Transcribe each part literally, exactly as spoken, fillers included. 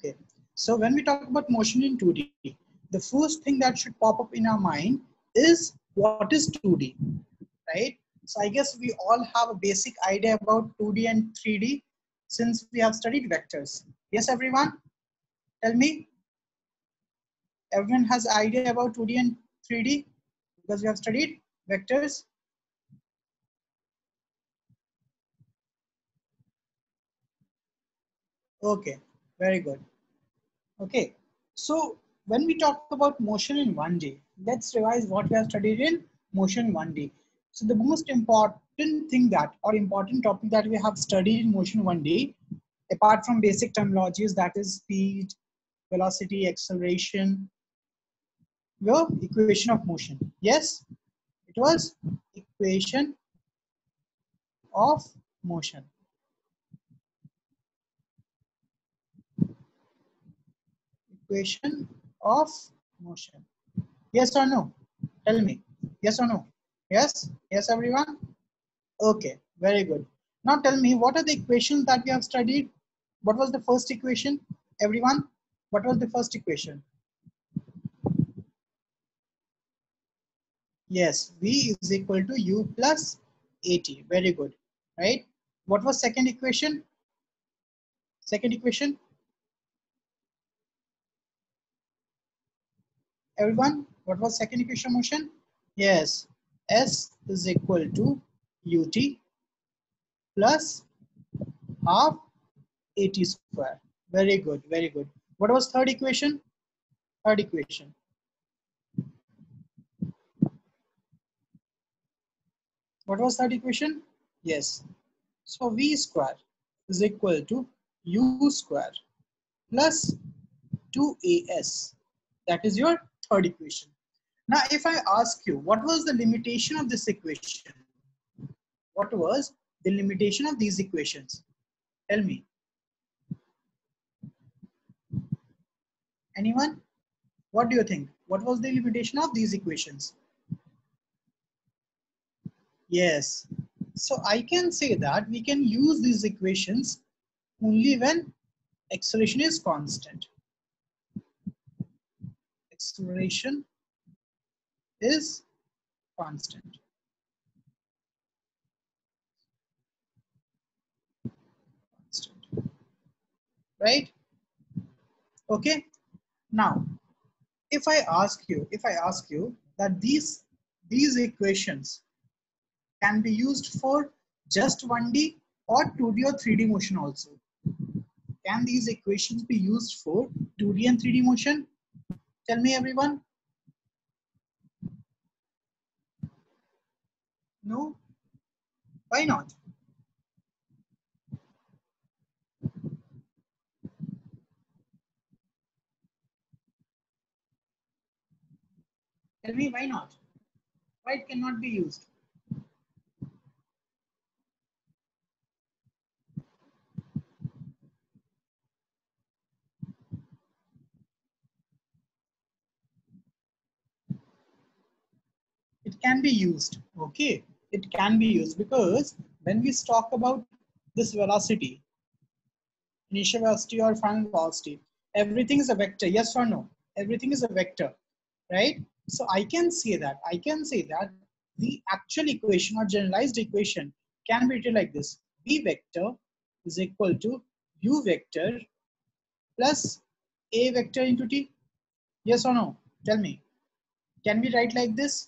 Okay. So when we talk about motion in two D, the first thing that should pop up in our mind is what is two D, right? So I guess we all have a basic idea about two D and three D since we have studied vectors. Yes, everyone? Tell me. Everyone has idea about two D and three D because we have studied vectors. Okay, very good. Okay, so when we talk about motion in one D, let's revise what we have studied in motion one D. So the most important thing that or important topic that we have studied in motion one D, apart from basic terminologies, that is speed, velocity, acceleration, were equation of motion. Yes, it was equation of motion. Equation of motion. Yes or no? Tell me. Yes or no? Yes? Yes, everyone? Okay, very good. Now tell me, what are the equations that we have studied? What was the first equation? Everyone, what was the first equation? Yes, V is equal to U plus AT. Very good, right? What was second equation? Second equation? Everyone, what was second equation motion? Yes, S is equal to U T plus half AT square. Very good, very good. What was third equation? Third equation. What was third equation? Yes. So V square is equal to U square plus two A S. That is your third equation. Now, if I ask you, what was the limitation of this equation? What was the limitation of these equations? Tell me. Anyone? What do you think? What was the limitation of these equations? Yes. So I can say that we can use these equations only when acceleration is constant. Acceleration is constant. Constant. Right? Okay. Now, if I ask you, if I ask you that these these equations can be used for just one D or two D or three D motion also. Can these equations be used for two D and three D motion? Tell me, everyone. No? Why not? Tell me, why not? Why it cannot be used? It can be used. Okay, it can be used because when we talk about this velocity, initial velocity or final velocity, everything is a vector. Yes or no? Everything is a vector, right? So I can say that I can say that the actual equation or generalized equation can be written like this: v vector is equal to u vector plus a vector into t. Yes or no? Tell me. Can we write like this?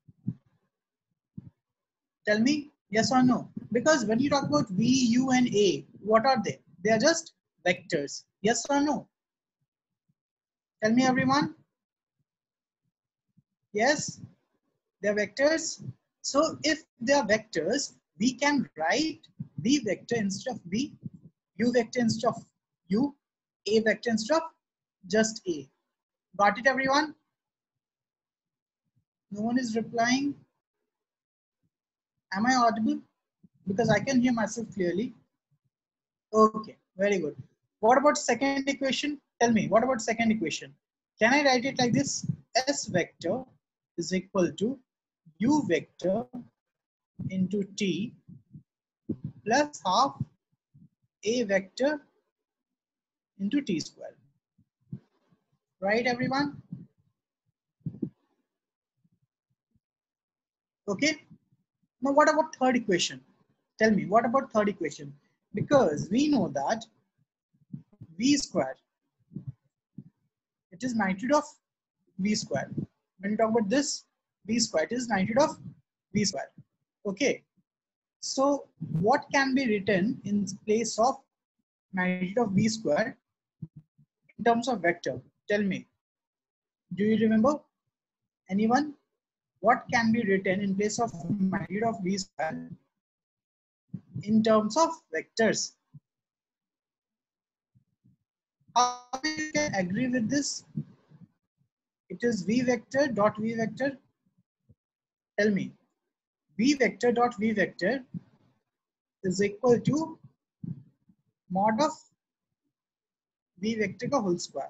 Tell me, yes or no? Because when you talk about v, u, and a, what are they? They are just vectors. Yes or no? Tell me, everyone. Yes, they are vectors. So if they are vectors, we can write v vector instead of v, u vector instead of u, a vector instead of just a. Got it, everyone? No one is replying. Am I audible? Because I can hear myself clearly. Okay, very good. What about second equation? Tell me, what about second equation? Can I write it like this? S vector is equal to u vector into t plus half a vector into t square. Right, everyone? Okay. Now, what about third equation? Tell me, what about third equation? Because we know that v square, it is magnitude of v square. When you talk about this v square, it is magnitude of v square. Okay. So what can be written in place of magnitude of v square in terms of vector? Tell me. Do you remember? Anyone? What can be written in place of magnitude of v square in terms of vectors? How you can agree with this? It is v vector dot v vector. Tell me. V vector dot v vector is equal to mod of v vector ka whole square.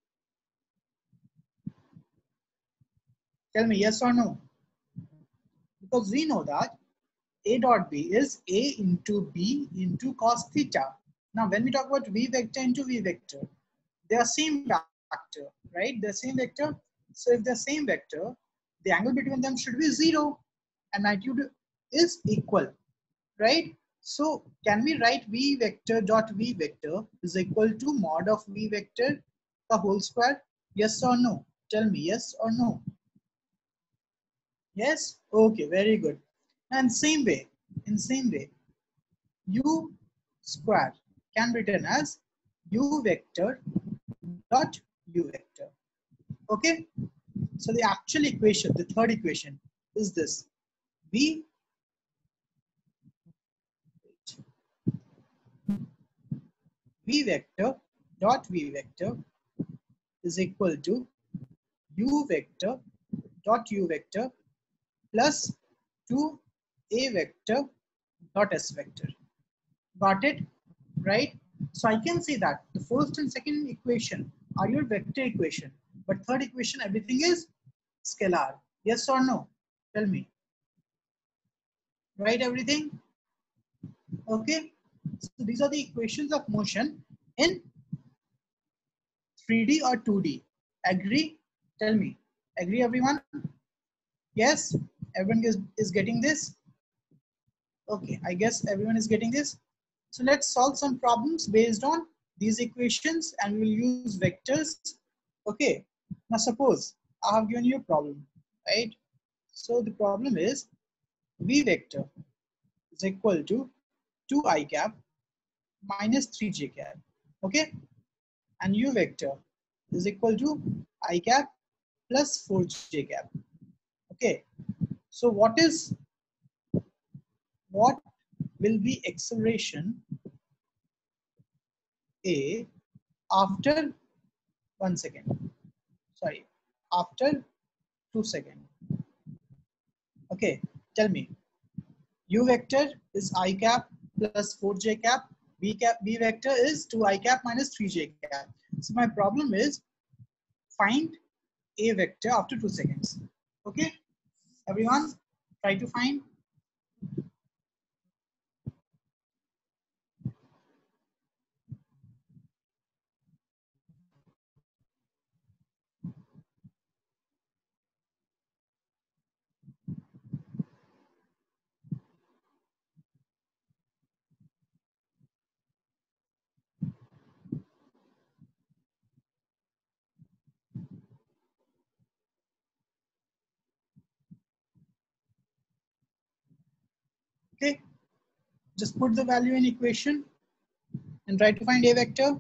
Tell me yes or no. Because we know that a dot b is a into b into cos theta. Now when we talk about v vector into v vector, they are same vector, right? They're same vector. So if they're same vector, the angle between them should be zero and magnitude is equal, right? So can we write v vector dot v vector is equal to mod of v vector the whole square? Yes or no? Tell me yes or no. Yes? Okay, very good. And same way, in same way, u square can be written as u vector dot u vector. Okay? So the actual equation, the third equation is this. V v vector dot v vector is equal to u vector dot u vector plus two a vector dot s vector. Got it? Right? So I can say that the first and second equation are your vector equation, but third equation, everything is scalar. Yes or no? Tell me. Right, everything? Okay. So these are the equations of motion in three D or two D. Agree? Tell me. Agree, everyone? Yes? Everyone is, is getting this? Okay, I guess everyone is getting this. So let's solve some problems based on these equations and we'll use vectors. Okay, now suppose I have given you a problem, right? So the problem is v vector is equal to two I cap minus three j cap. Okay, and u vector is equal to I cap plus four j cap. Okay, so what is what will be acceleration A after one second? Sorry, after two seconds. Okay, tell me. U vector is I cap plus four j cap. B cap B vector is two I cap minus three j cap. So my problem is find A vector after two seconds. Okay, everyone, try to find. Okay, just put the value in equation and try to find A vector.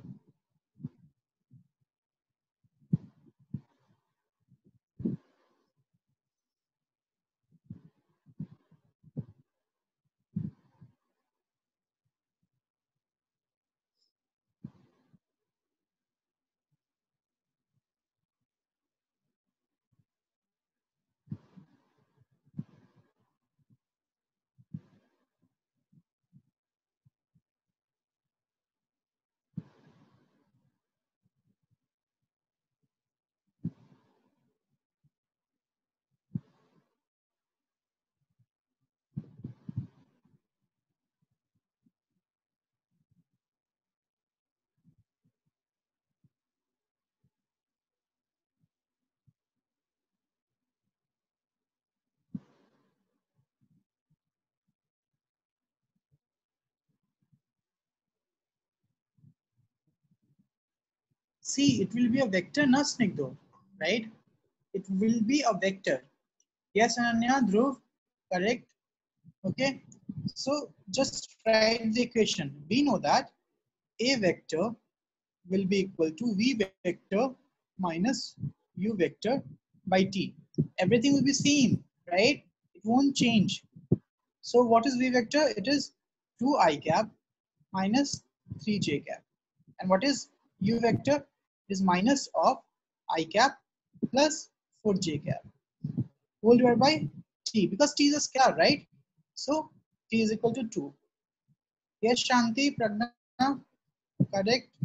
See, it will be a vector, na Snigdho, right? It will be a vector. Yes, Ananya, Dhruv, correct. Okay, so just write the equation. We know that A vector will be equal to V vector minus U vector by T. Everything will be same, right? It won't change. So what is V vector? It is two I cap minus three j cap. And what is U vector? It is minus of I cap plus four j cap whole divided by T, because T is a scalar, right? So T is equal to two. Yes, Shanti, Pragna, correct.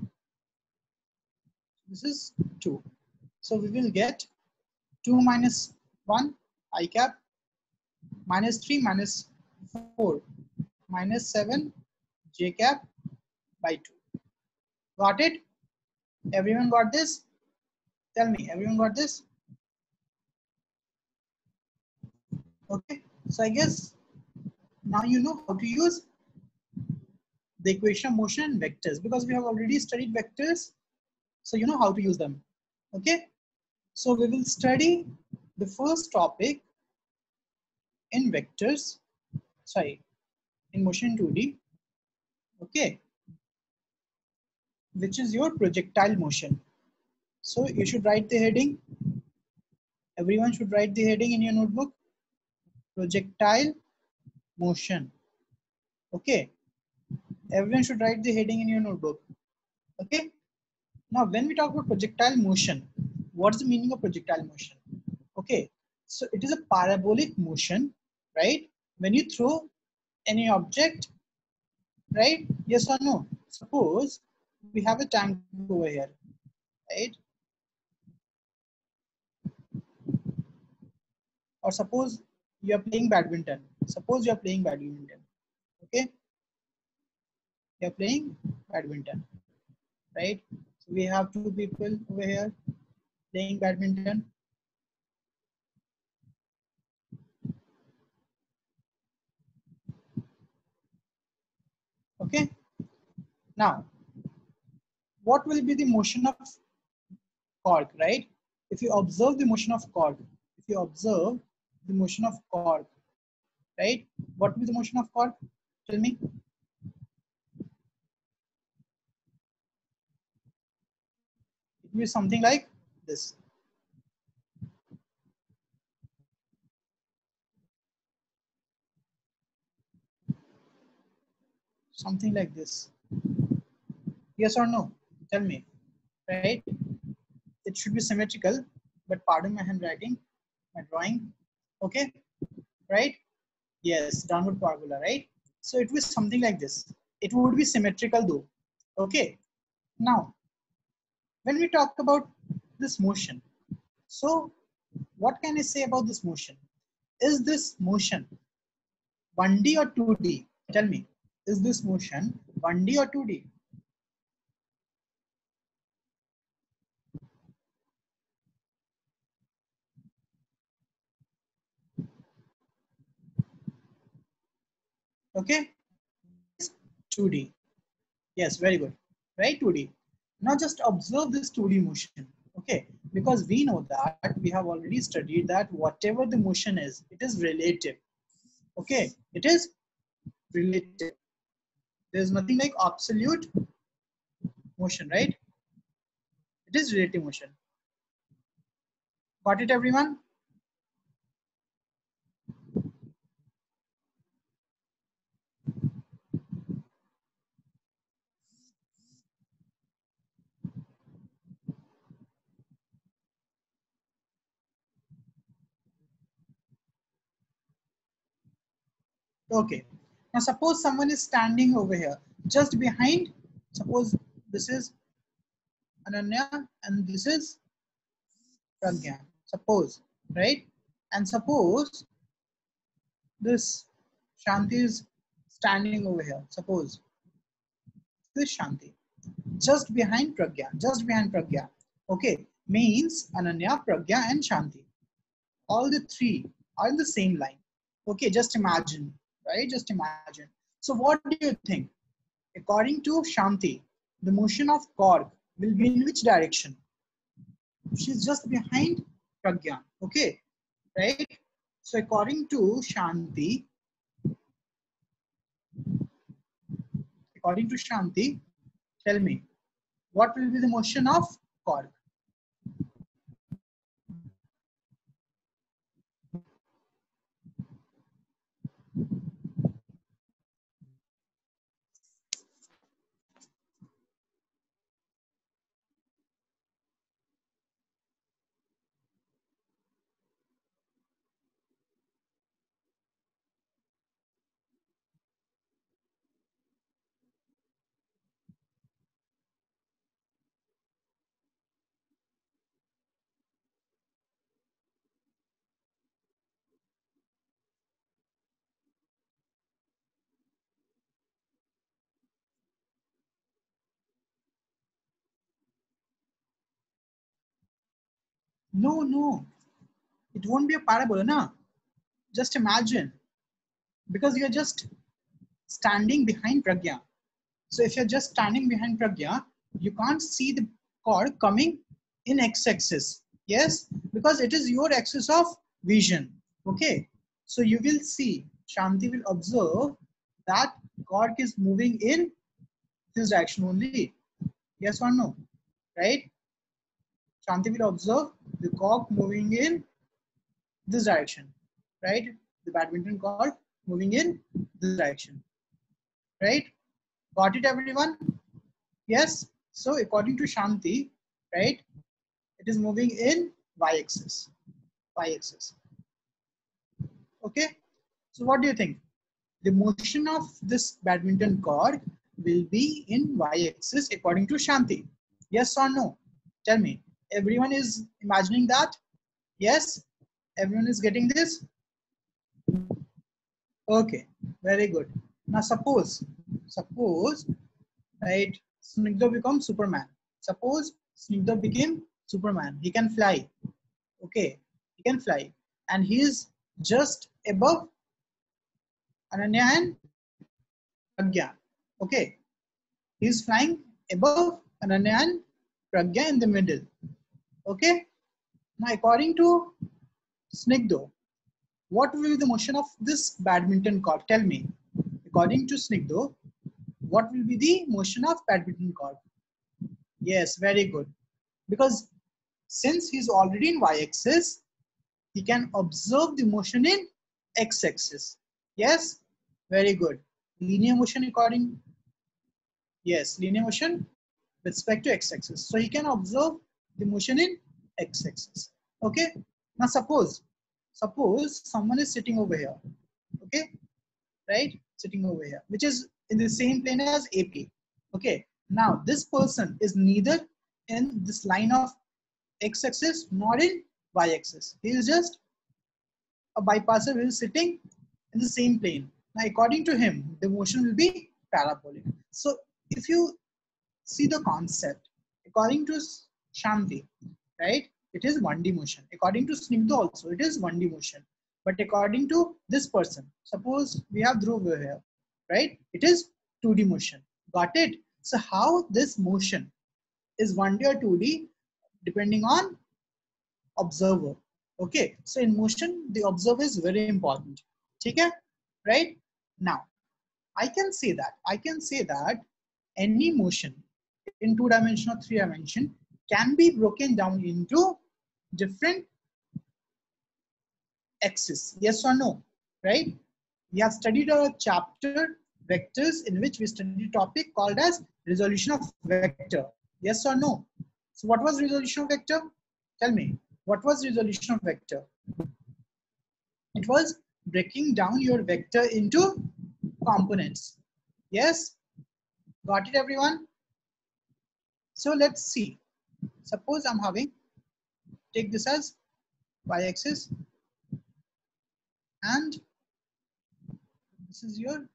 This is two. So we will get two minus one I cap minus three minus four minus seven j cap by two. Got it? Everyone got this? Tell me, everyone got this? Okay, so I guess now you know how to use the equation of motion and vectors, because we have already studied vectors, so you know how to use them. Okay, so we will study the first topic in vectors, sorry, in motion two D, okay, which is your projectile motion. So you should write the heading. Everyone should write the heading in your notebook. Projectile motion. Okay. Everyone should write the heading in your notebook. Okay. Now, when we talk about projectile motion, what's the meaning of projectile motion? Okay. So it is a parabolic motion, right? When you throw any object, right? Yes or no? Suppose we have a tank over here, right? Or suppose you are playing badminton. Suppose you are playing badminton. Okay. You are playing badminton, right? So we have two people over here playing badminton. Okay. Now, what will be the motion of cork, right? If you observe the motion of cork, if you observe the motion of cork, right? What will be the motion of cork? Tell me. It will be something like this. Something like this. Yes or no? Tell me, right? It should be symmetrical, but pardon my handwriting, my drawing. Okay, right? Yes, downward parabola, right? So it was something like this. It would be symmetrical though. Okay. Now, when we talk about this motion, so what can I say about this motion? Is this motion one D or two D? Tell me, is this motion one D or two D? Okay, two D. Yes, very good. Right, two D. Now just observe this two D motion. Okay, because we know that we have already studied that whatever the motion is, it is relative. Okay, it is relative. There's nothing like absolute motion, right? It is relative motion. Got it, everyone? Okay. Now suppose someone is standing over here, just behind. Suppose this is Ananya and this is Pragya. Suppose, right? And suppose this Shanti is standing over here. Suppose this Shanti, just behind Pragya, just behind Pragya. Okay, means Ananya, Pragya, and Shanti. All the three are in the same line. Okay, just imagine, right? Just imagine. So what do you think? According to Shanti, the motion of cork will be in which direction? She's just behind Pragya. Okay, right? So according to Shanti, according to Shanti, tell me, what will be the motion of cork? No, no, it won't be a parabola, na? Just imagine, because you're just standing behind Pragya. So if you're just standing behind Pragya, you can't see the cord coming in x-axis. Yes, because it is your axis of vision. Okay, so you will see, Shanti will observe that cord is moving in this direction only. Yes or no? Right? Shanti will observe the cork moving in this direction. Right? The badminton cord moving in this direction. Right? Got it, everyone? Yes. So according to Shanti, right, it is moving in y-axis. Y-axis. Okay. So what do you think? The motion of this badminton cord will be in y-axis according to Shanti. Yes or no? Tell me. Everyone is imagining that? Yes. Everyone is getting this? Okay. Very good. Now suppose, suppose, right, Snigdha becomes Superman. Suppose Snigdha became Superman. He can fly. Okay, he can fly. And he is just above Ananya and Pragya. Okay, he is flying above Ananya and Pragya in the middle. Okay, now according to Snigdha, what will be the motion of this badminton cord? Tell me. According to Snigdha, what will be the motion of badminton cord? Yes, very good. Because since he's already in y-axis, he can observe the motion in x-axis. Yes, very good. Linear motion according, yes, linear motion with respect to x-axis. So he can observe the motion in x-axis. Okay. Now suppose, suppose someone is sitting over here. Okay, right? Sitting over here, which is in the same plane as A P. Okay. Now this person is neither in this line of x-axis nor in y-axis. He is just a bypasser who is sitting in the same plane. Now, according to him, the motion will be parabolic. So, if you see the concept, according to Shanti, right, it is one D motion. According to Snigdha also, it is one D motion. But according to this person, suppose we have Dhruv over here, right, it is two D motion. Got it? So, how this motion is one D or two D depending on observer. Okay, so in motion, the observer is very important. Okay, right? Now, I can say that, I can say that any motion in two dimension or three dimension can be broken down into different axes. Yes or no? Right? We have studied a chapter vectors in which we studied a topic called as resolution of vector. Yes or no? So what was resolution of vector? Tell me. What was resolution of vector? It was breaking down your vector into components. Yes? Got it, everyone? So let's see. Suppose I'm having, take this as y-axis, and this is your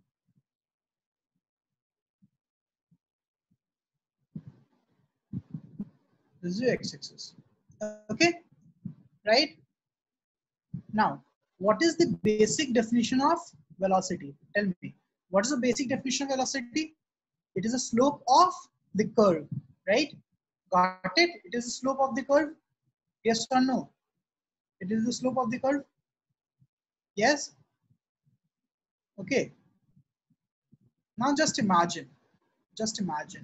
this is your x-axis. Okay? Right? Now, what is the basic definition of velocity? Tell me. What is the basic definition of velocity? It is a slope of the curve, right? Got it? It is the slope of the curve. Yes or no? It is the slope of the curve. Yes. Okay. Now just imagine, just imagine.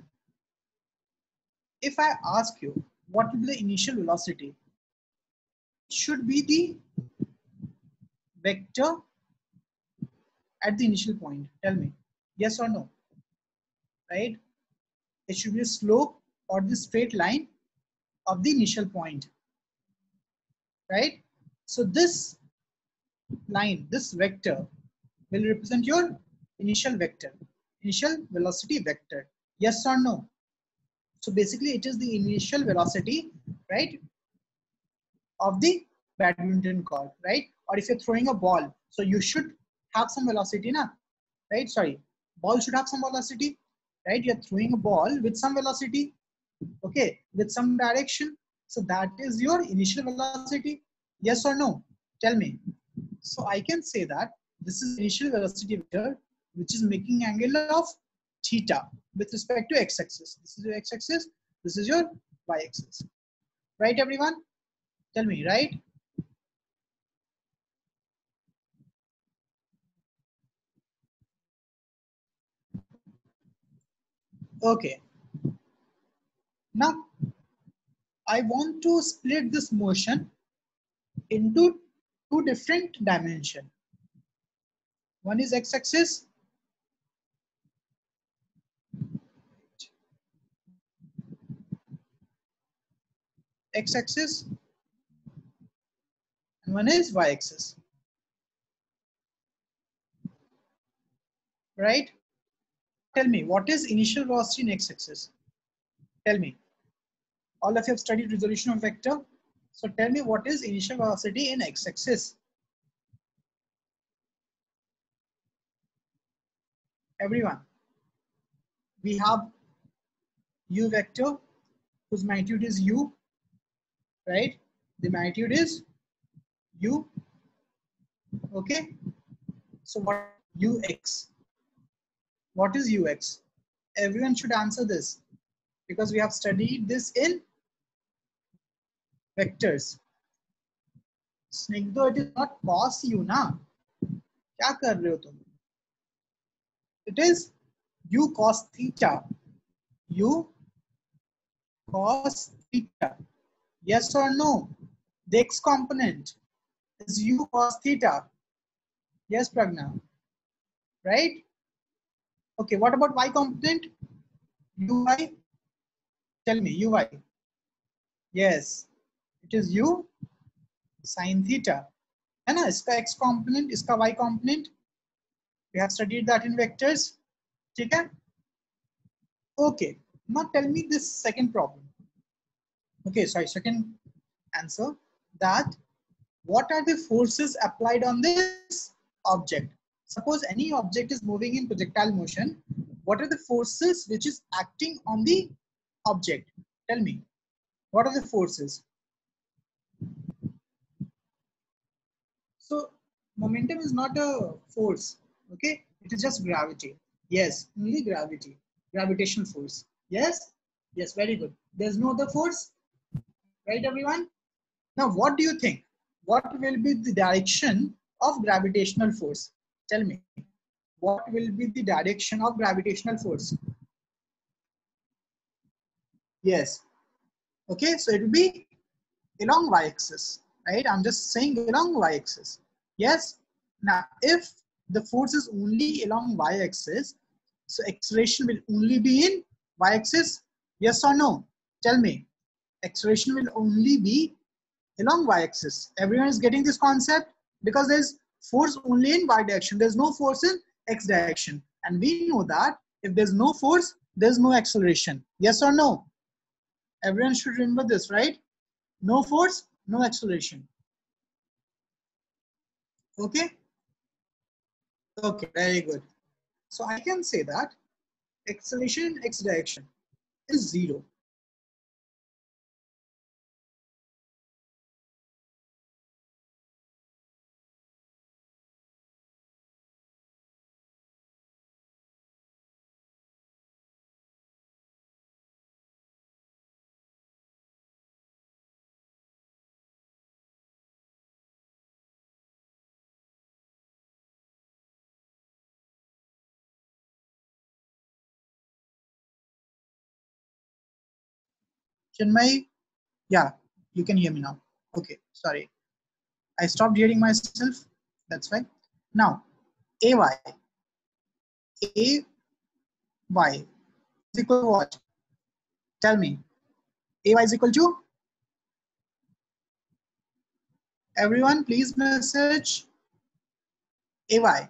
If I ask you what will be the initial velocity, it should be the vector at the initial point. Tell me, yes or no, right? It should be a slope or the straight line of the initial point, right? So this line, this vector will represent your initial vector, initial velocity vector. Yes or no? So basically it is the initial velocity, right, of the badminton court, right? Or if you're throwing a ball, so you should have some velocity, na? Right? Sorry, ball should have some velocity, right? You're throwing a ball with some velocity, okay, with some direction. So that is your initial velocity. Yes or no? Tell me. So I can say that this is initial velocity vector, which is making angle of theta with respect to x-axis. This is your x-axis. This is your y-axis. Right, everyone? Tell me, right? Okay. Now, I want to split this motion into two different dimensions. One is x-axis, x-axis, and one is y-axis. Right? Tell me, what is initial velocity in x-axis? Tell me. All of you have studied resolution of vector. So tell me, what is initial velocity in x-axis? Everyone. We have u vector whose magnitude is u, right? The magnitude is u. Okay. So what ux? What is ux? Everyone should answer this because we have studied this in vectors. Snigdha, it is not cos u ना? क्या कर रहे हो तुम? It is u cos theta. U cos theta. Yes or no? The x component is u cos theta. Yes, Pragna. Right? Okay, what about y component? Uy? Tell me, uy. Yes, it is u sin theta. है ना? इसका x component, इसका y component. We have studied that in vectors. ठीक है? Okay, now tell me this second problem. Okay, sorry, second answer, that what are the forces applied on this object? Suppose any object is moving in projectile motion. What are the forces which is acting on the object? Tell me, what are the forces? So momentum is not a force, okay? It is just gravity. Yes, only gravity, gravitational force. Yes, yes, very good. There's no other force, right, everyone? Now, what do you think? What will be the direction of gravitational force? Tell me. What will be the direction of gravitational force? Yes. Okay, so it will be along y-axis, right? I'm just saying along y-axis. Yes. Now, if the force is only along y-axis, so acceleration will only be in y-axis. Yes or no? Tell me. Acceleration will only be along y-axis. Everyone is getting this concept because there's force only in y direction. There's no force in x direction. And we know that if there's no force, there's no acceleration. Yes or no? Everyone should remember this, right? No force, no acceleration. Okay? Okay, very good. So I can say that acceleration in x direction is zero. Chinmay, yeah, you can hear me now. Okay, sorry. I stopped hearing myself. That's why. Now, A Y. A Y is equal to what? Tell me. A Y is equal to? Everyone, please message A Y.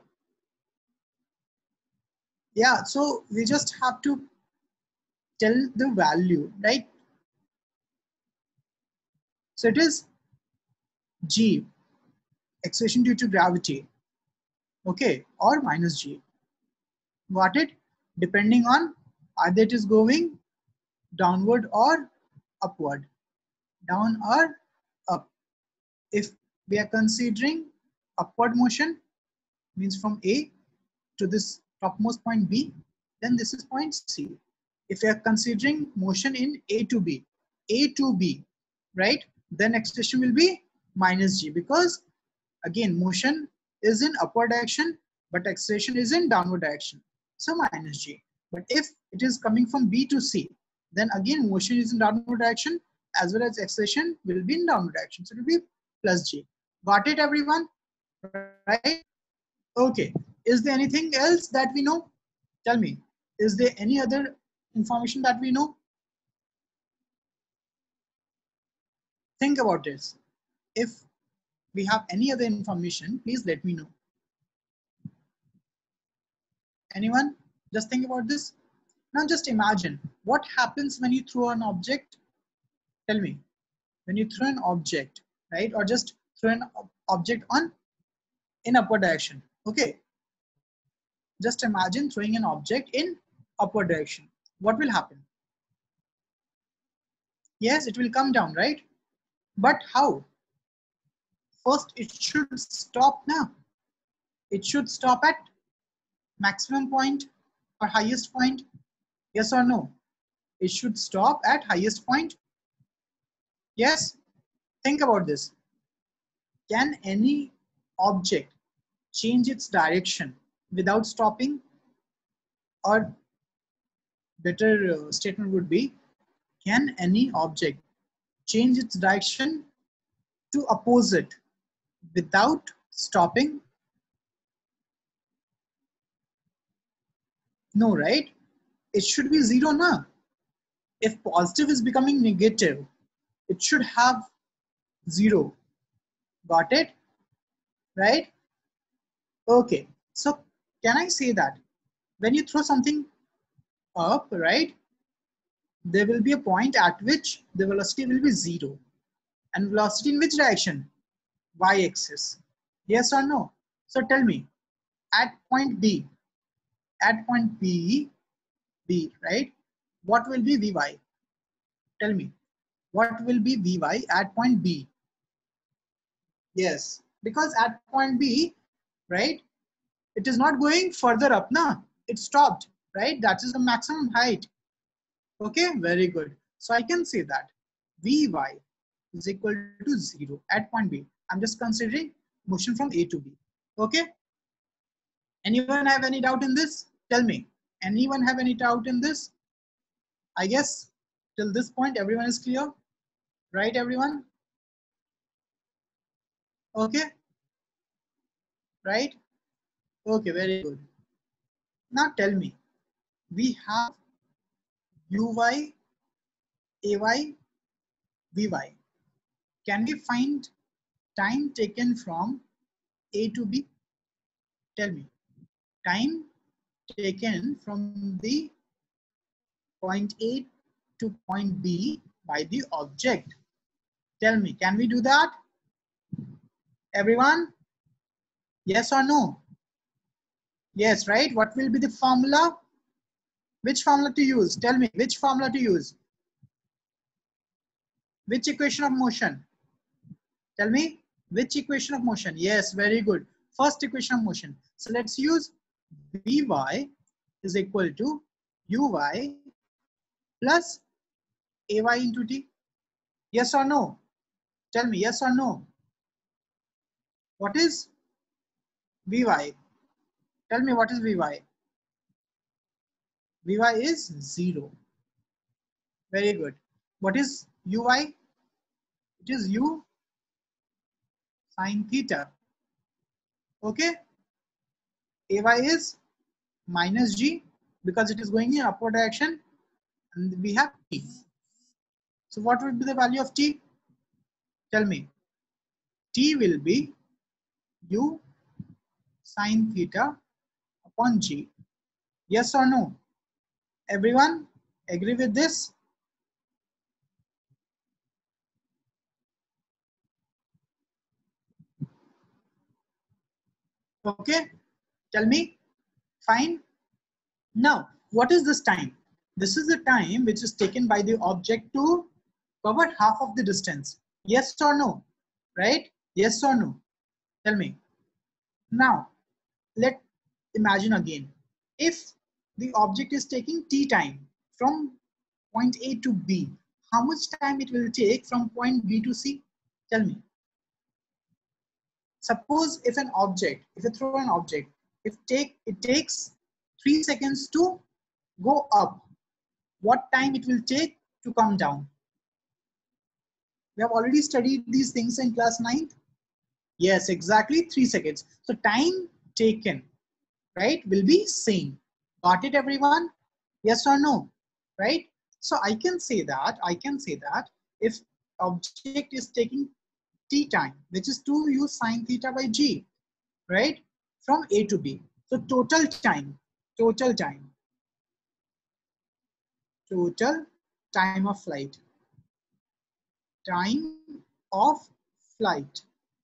Yeah, so we just have to tell the value, right? So it is G, acceleration due to gravity, okay, or minus G. Got it? Depending on either it is going downward or upward, down or up. If we are considering upward motion, means from A to this topmost point B, then this is point C. If we are considering motion in A to B, A to B, right, then acceleration will be minus G, because again motion is in upward direction but acceleration is in downward direction, so minus G. But if it is coming from B to C, then again motion is in downward direction as well as acceleration will be in downward direction, so it will be plus G. Got it everyone? Right? Okay. Is there anything else that we know? Tell me. Is there any other information that we know? Think about this. If we have any other information, please let me know. Anyone? Just think about this. Now just imagine what happens when you throw an object. Tell me. When you throw an object, right? Or just throw an object on in upward direction. Okay. Just imagine throwing an object in upward direction. What will happen? Yes, it will come down, right? But how? First, it should stop now. It should stop at maximum point or highest point. Yes or no? It should stop at highest point. Yes? Think about this. Can any object change its direction without stopping? Or better uh, statement would be, can any object change its direction to opposite without stopping? No, right? It should be zero now. If positive is becoming negative, it should have zero. Got it? Right? Okay. So can I say that when you throw something up, right, there will be a point at which the velocity will be zero. And velocity in which direction? Y-axis. Yes or no? So tell me, at point B, at point B, B, right, what will be Vy? Tell me, what will be Vy at point B? Yes, because at point B, right, it is not going further up, na? It stopped, right? That is the maximum height. Okay, very good. So I can say that Vy is equal to zero at point B. I'm just considering motion from A to B. Okay. Anyone have any doubt in this? Tell me. Anyone have any doubt in this? I guess till this point everyone is clear, right? Everyone. Okay. Right. Okay. Very good. Now tell me. We have Uy, Ay, Vy. Can we find time taken from A to B? Tell me. Time taken from the point A to point B by the object. Tell me, can we do that? Everyone? Yes or no? Yes, right? What will be the formula? Which formula to use? Tell me, which formula to use? Which equation of motion? Tell me, which equation of motion? Yes, very good. First equation of motion. So let's use Vy is equal to Uy plus Ay into T. Yes or no? Tell me, yes or no? What is Vy? Tell me what is Vy? Vy is zero. Very good. What is uy? It is u sine theta. Okay. Ay is minus g because it is going in upward direction, and we have t. So what would be the value of t? Tell me. T will be u sine theta upon g. Yes or no? Everyone agree with this? Okay. Tell me. Fine. Now, what is this time? This is the time which is taken by the object to cover half of the distance. Yes or no? Right? Yes or no? Tell me. Now, let imagine again. If the object is taking t time from point A to B, how much time it will take from point B to C? Tell me. Suppose if an object, if you throw an object, if take it takes three seconds to go up, what time it will take to come down? We have already studied these things in class ninth. Yes, exactly three seconds. So time taken, right, will be same. Got it, everyone? Yes or no? Right? So I can say that, I can say that if object is taking t time, which is two u sine theta by g, right, from A to B. So total time, total time, total time of flight, time of flight,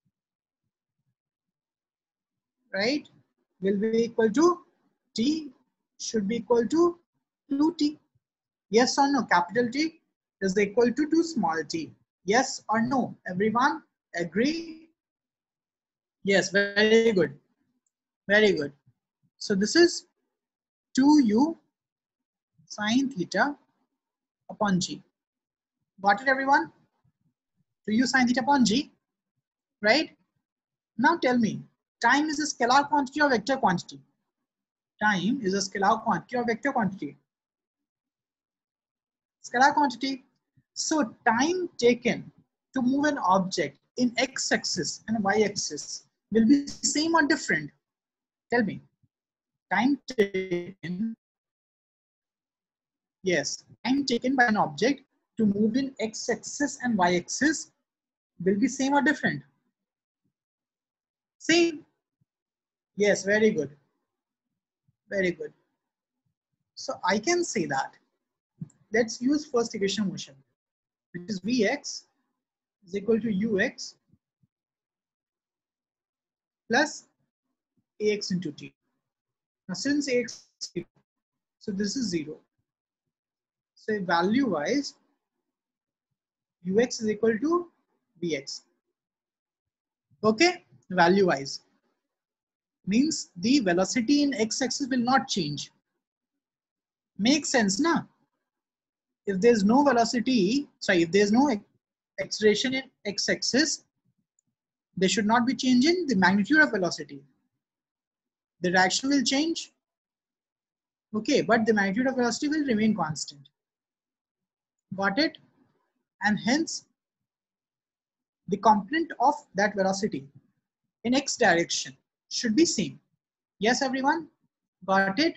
right, will be equal to t should be equal to two t. Yes or no? Capital T is equal to two small t. Yes or no? Everyone agree? Yes, very good. Very good. So this is two u sine theta upon g. Got it, everyone? two u sine theta upon g, right? Now tell me, time is a scalar quantity or vector quantity? Time is a scalar quantity or vector quantity? Scalar quantity. So time taken to move an object in x-axis and y-axis will be same or different? Tell me. Time taken, yes, time taken by an object to move in x-axis and y-axis will be same or different? Same. Yes, very good. Very good. So I can say that. Let's use first equation motion, which is Vx is equal to Ux plus Ax into t. Now since Ax is zero, so this is zero. So value wise, Ux is equal to Vx. Okay, value wise means the velocity in x-axis will not change. Makes sense, na? If there's no velocity, sorry, if there's no acceleration in x-axis, there should not be change in the magnitude of velocity. The direction will change, okay, but the magnitude of velocity will remain constant. Got it? And hence, the component of that velocity in x direction should be same. Yes, everyone? Got it?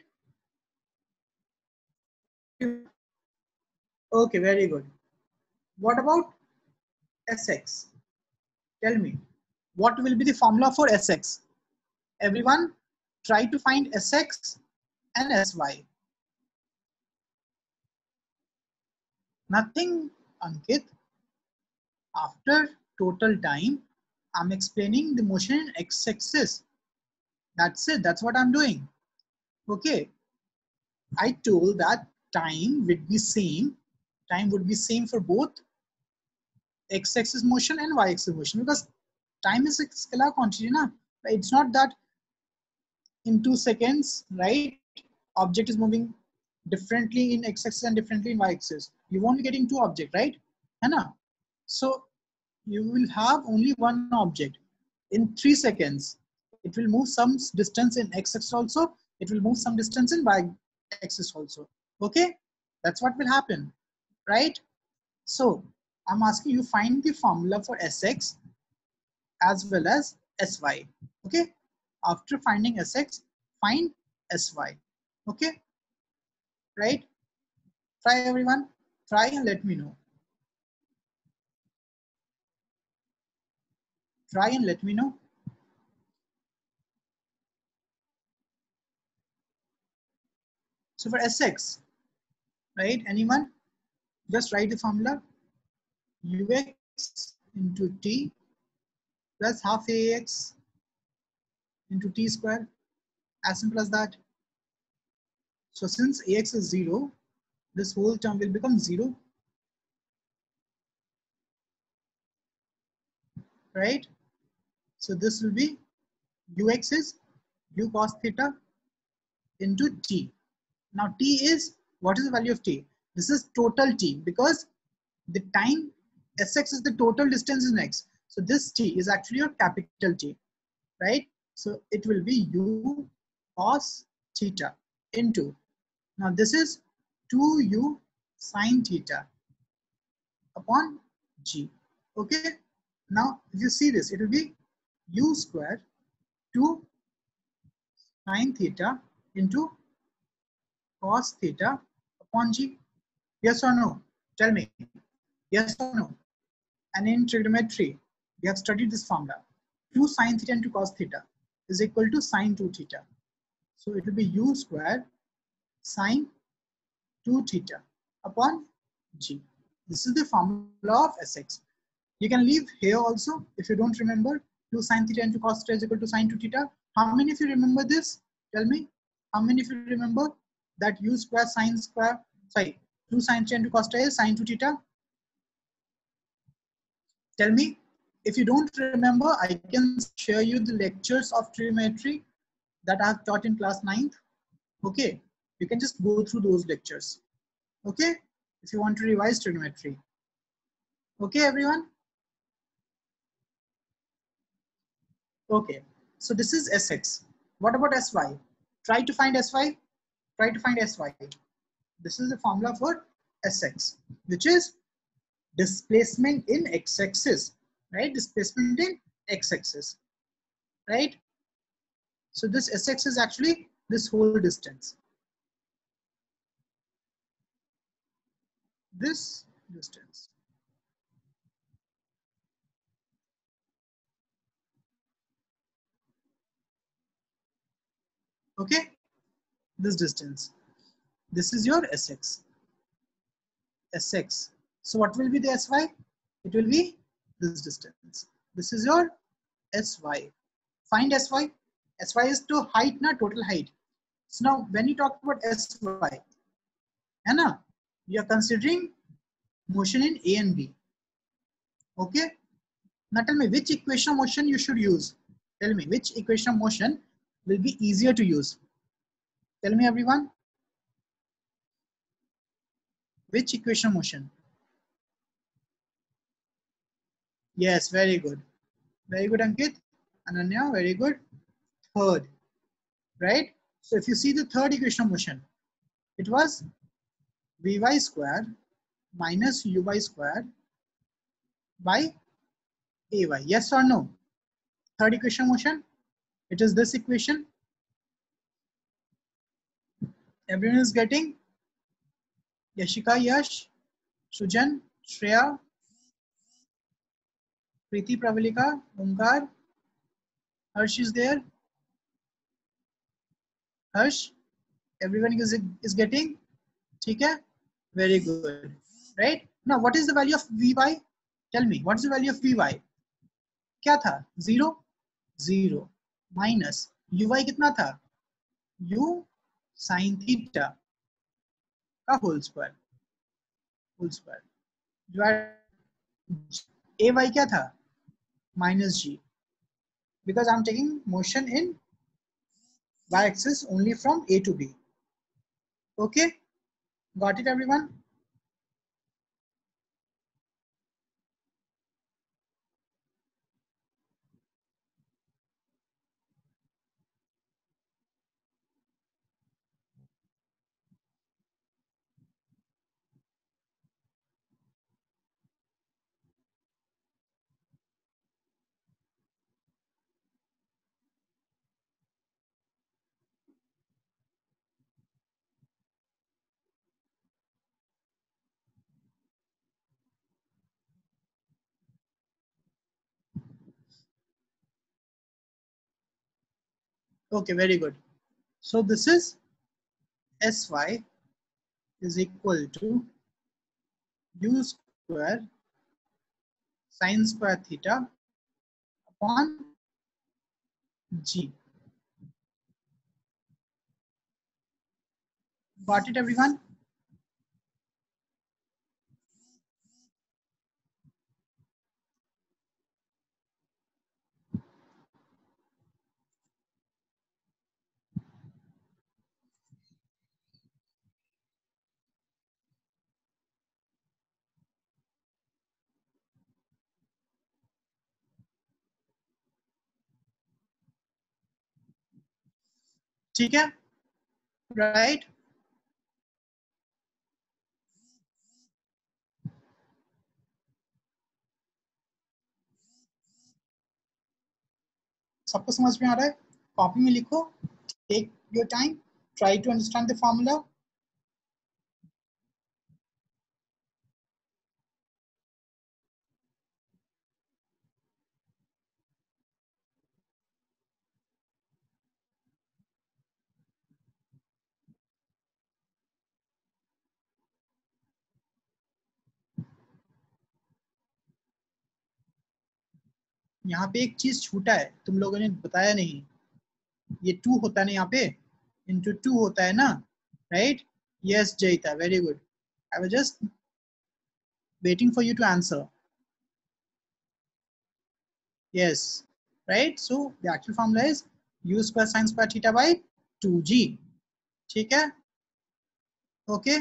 Okay, very good. What about Sx? Tell me, what will be the formula for Sx? Everyone, try to find Sx and Sy. Nothing, Ankit. After total time, I'm explaining the motion in x-axis. That's it. That's what I'm doing. Okay. I told that time would be same. Time would be same for both x-axis motion and y-axis motion because time is a scalar quantity, na? It's not that in two seconds, right? Object is moving differently in x-axis and differently in y-axis. You won't be getting two objects, right? Anna? So you will have only one object in three seconds. It will move some distance in x-axis also. It will move some distance in y-axis also. Okay, that's what will happen, right? So I'm asking you find the formula for Sx as well as Sy. Okay. After finding Sx, find Sy. Okay. Right. Try everyone. Try and let me know. Try and let me know. So for Sx, right? Anyone? Just write the formula. Ux into t plus half ax into t square. As simple as that. So since ax is zero, this whole term will become zero, right? So this will be ux is u cos theta into t. Now t is, what is the value of t? This is total t because the time Sx is the total distance in x. So this t is actually your capital T, right? So it will be u cos theta into, now this is two u sine theta upon g. Okay. Now if you see this, it will be u square two sine theta into cos theta upon g. Yes or no? Tell me. Yes or no? And in trigonometry, we have studied this formula. two sine theta into cos theta is equal to sine two theta. So it will be u square sine two theta upon g. This is the formula of Sx. You can leave here also if you don't remember. two sine theta into cos theta is equal to sine two theta. How many of you remember this? Tell me. How many of you remember that u square sine square, sorry, two sine theta into cos theta is sine two theta? Tell me. If you don't remember, I can share you the lectures of trigonometry that I have taught in class ninth. Okay. You can just go through those lectures. Okay. If you want to revise trigonometry. Okay, everyone. Okay. So this is Sx. What about Sy? Try to find Sy. Try to find Sy. This is the formula for Sx, which is displacement in x-axis, right? Displacement in x-axis, right? So this Sx is actually this whole distance. This distance. Okay? This distance. This is your Sx. Sx. So what will be the Sy? It will be this distance. This is your Sy. Find Sy. Sy is to height, na total height. So now when you talk about Sy, Anna, you are considering motion in A and B. Okay. Now tell me which equation of motion you should use. Tell me which equation of motion will be easier to use. Tell me everyone. Which equation of motion? Yes, very good. Very good, Ankit. Ananya, very good. Third, right? So if you see the third equation of motion, it was Vy square minus Uy square by Ay. Yes or no? Third equation of motion, it is this equation. Everyone is getting? Yashika, Yash, Sujan, Shreya, Preeti, Pravalika, Omkar, Harsh is there. Harsh, everyone is, is getting? Okay? Very good. Right? Now, what is the value of Vy? Tell me, what is the value of Vy? क्या था? Zero? Zero. Minus. Uy कितना था? U sin theta का whole square. Whole square. Ay क्या था? Minus G. Because I'm taking motion in y-axis only from A to B. Okay? Got it, everyone? Okay, very good. So this is Sy is equal to u square sine square theta upon g. Got it, everyone? ठीक है, right? सबको समझ में आ रहा है? Copy में लिखो, take your time, try to understand the formula. यहाँ पे एक चीज छूटा है, तुम लोगों ने बताया नहीं, ये टू होता है ना यहाँ पे, इंटू टू होता है ना, right? Yes Jayita, very good. I was just waiting for you to answer. Yes, right? So the actual formula is u square sin square theta by two G. ठीक है, ओके.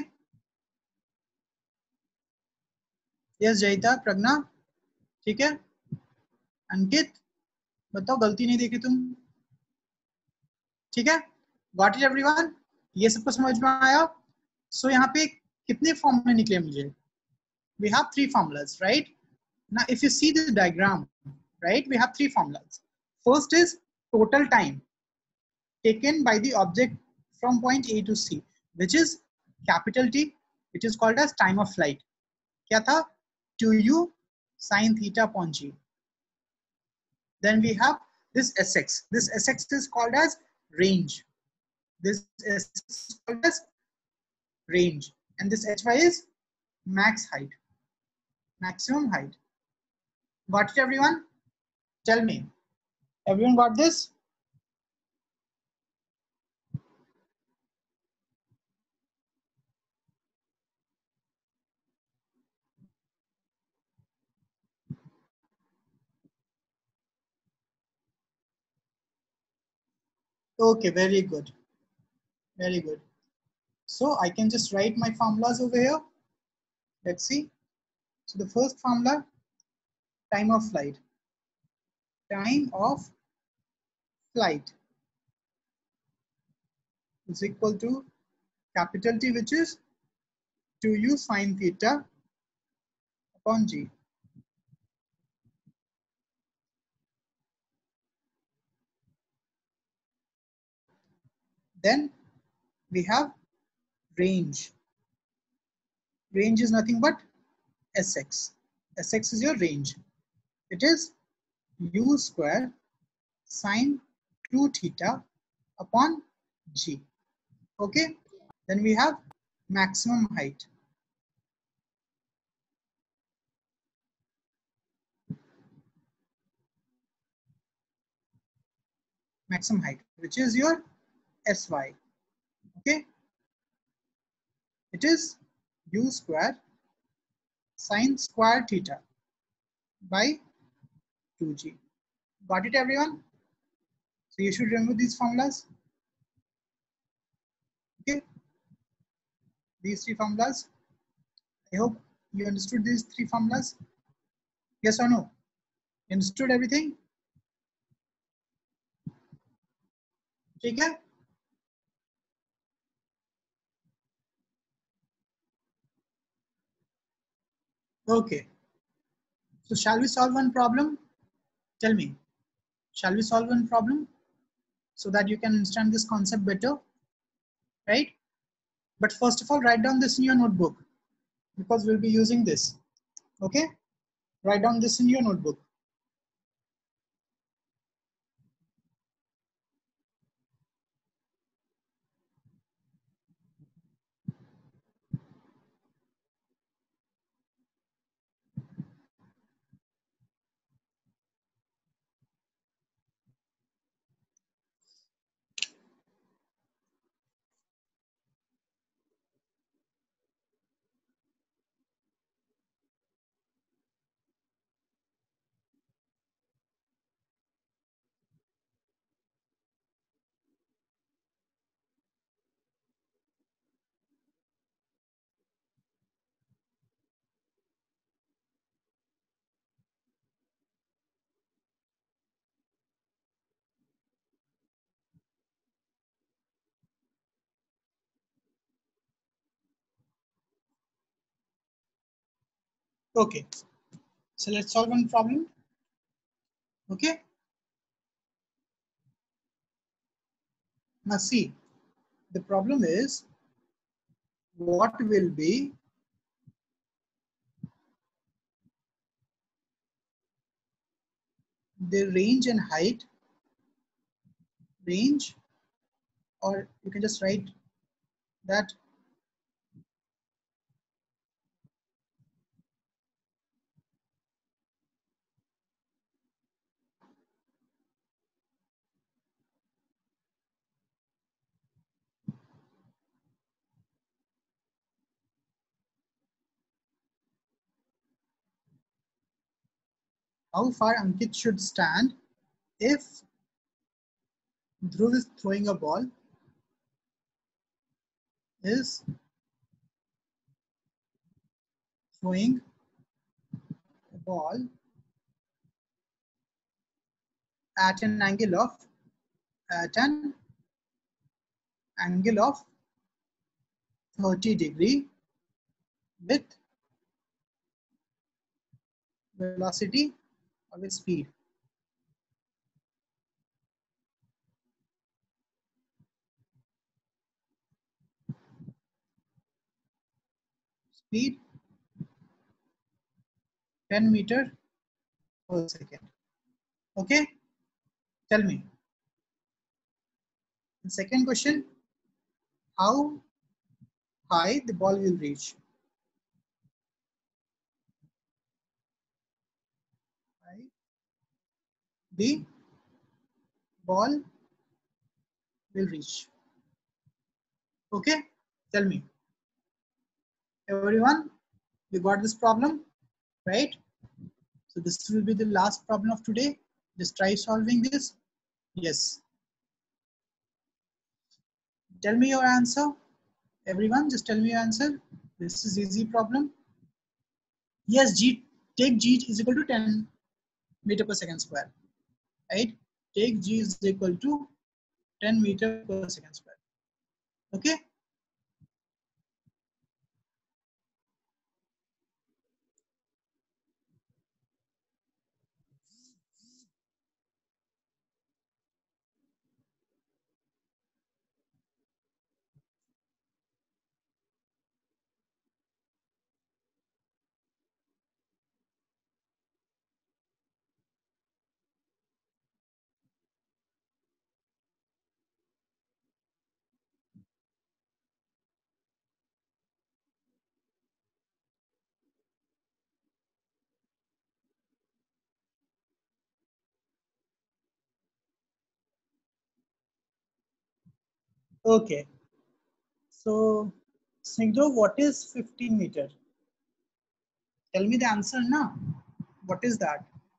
यस जयिता, प्रज्ञा, ठीक है. अंकित, बताओ गलती नहीं देखी तुम? ठीक है, गॉट इट एवरीवन? ये सबको समझ में आया? सो so, यहाँ पे कितने फॉर्मूले निकले मुझे? We have three formulas, right? Now, if you see the diagram, right, we have three formulas. First is total time taken by the object from point A to C, which is capital T. It is called as time of flight. क्या था? two u sine theta upon g. Then we have this Sx. This Sx is called as range. This Sx is called as range. And this Hy is max height, maximum height. Got it, everyone? Tell me. Everyone got this? Okay, very good. Very good. So I can just write my formulas over here. Let's see. So the first formula, time of flight. Time of flight is equal to capital T, which is two u sine theta upon g. Then we have range. Range is nothing but Sx. Sx is your range. It is u square sine two theta upon g. Okay. Then we have maximum height. Maximum height, which is your Sy. Okay. It is u square sine square theta by two g. Got it, everyone? So you should remember these formulas. Okay. These three formulas. I hope you understood these three formulas. Yes or no? Understood everything? ठीक है? Okay. So shall we solve one problem? Tell me. Shall we solve one problem so that you can understand this concept better? Right? But first of all, write down this in your notebook because we'll be using this. Okay? Write down this in your notebook. Okay, so let's solve one problem. Okay, now see, the problem is what will be the range and height, range, or you can just write that how far Ankit should stand if Dhruv is throwing a ball is throwing a ball at an angle of at an angle of thirty degree with velocity or with speed. Speed ten meter per second. Okay, tell me. The second question, how high the ball will reach? High the ball will reach. Okay, tell me. Everyone, you got this problem, right? So this will be the last problem of today. Just try solving this. Yes. Tell me your answer. Everyone, just tell me your answer. This is easy problem. Yes, G, take G is equal to ten meter per second square, right? Take G is equal to ten meter per second square. Okay. Okay. So, Snigdho, what is fifteen meter? Tell me the answer now. What is that?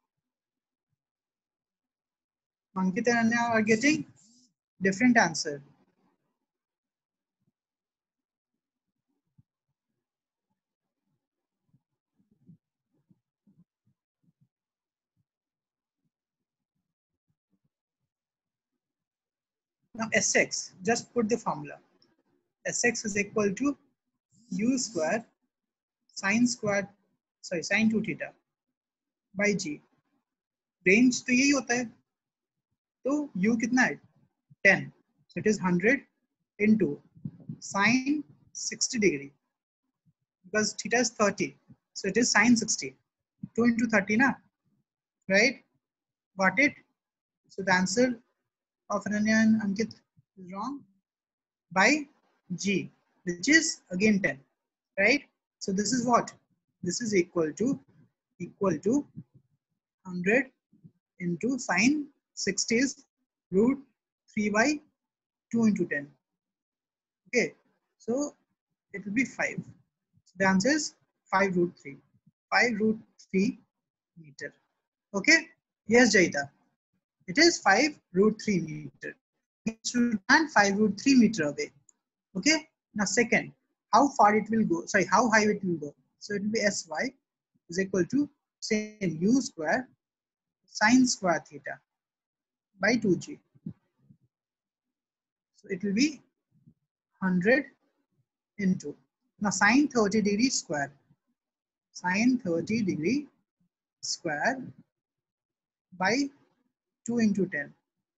Ankit and Anya are getting different answer. Now S X, just put the formula. S X is equal to U square sine square, sorry, sine two theta by G. Range तो यही होता है, तो U कितना है ten, so it is one hundred into sine sixty degree because theta is thirty, so it is sine sixty. two into thirty na, right? Got it? So the answer of Ananya and Ankit is wrong by G, which is again ten, right? So this is what? This is equal to equal to one hundred into sine sixty is root three by two into ten. Okay, so it will be five. So the answer is five root three. five root three meter. Okay, yes, Jaita. It is five root three meter. It should stand five root three meter away. Okay, now second, how far it will go, sorry, how high it will go. So it will be Sy is equal to same U square sine square theta by two G. So it will be one hundred into, now sine thirty degree square. Sine thirty degree square by two into ten,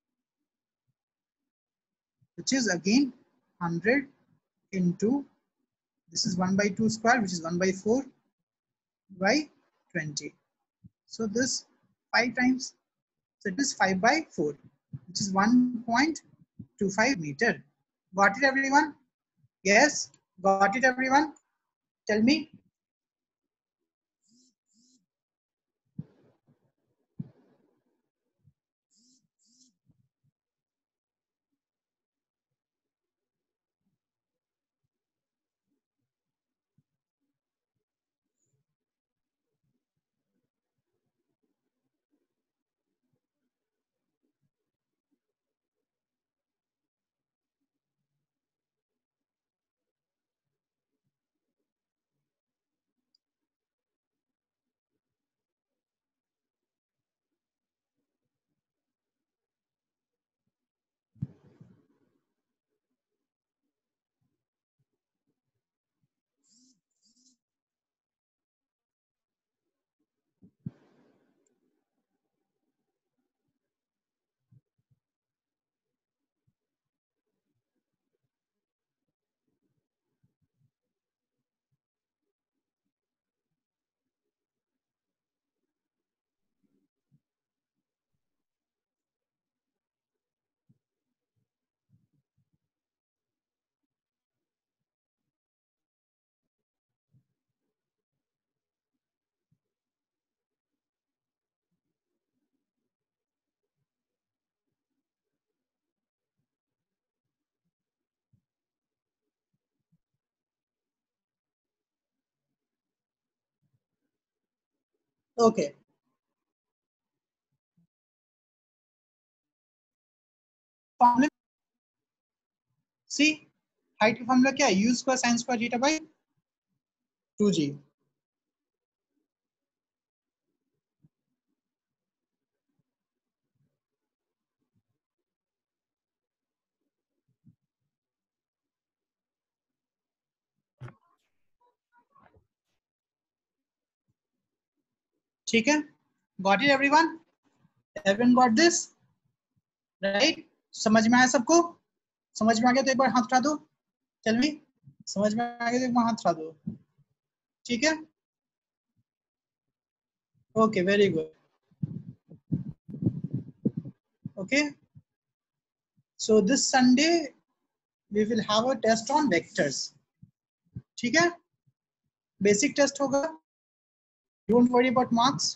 which is again one hundred into, this is one by two square, which is one by four by twenty. So this five times, so it is five by four, which is one point two five meter. Got it, everyone? Yes, got it, everyone? Tell me. Okay. Formula, see, height का formula क्या है? U square sine square theta by two G. ठीक है? Got it, everyone? Everyone got this? Right? समझ में आया सबको? समझ में आ गया तो एक बार हाथ उठा दो. Tell me. समझ में आ गया तो एक बार हाथ उठा दो. ठीक है? Okay, very good. Okay. So this Sunday we will have a test on vectors. ठीक है? Basic test होगा. Don't worry about marks.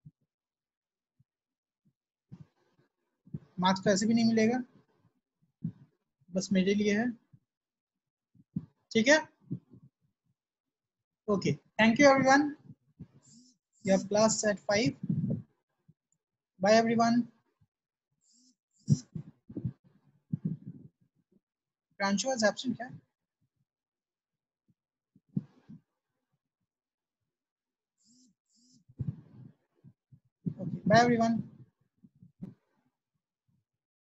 Marks तो ऐसे भी नहीं मिलेगा. बस मेरे लिए है. ठीक है? Okay. Thank you, everyone. You have class at five. Bye, everyone. Pranchu was absent. Yeah? Okay. Bye, everyone.